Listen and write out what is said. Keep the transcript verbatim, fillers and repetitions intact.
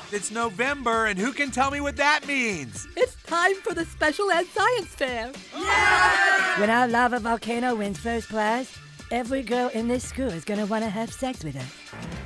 It's November, and who can tell me what that means? It's time for the Special Ed Science Fair. When our lava volcano wins first prize, every girl in this school is gonna want to have sex with her.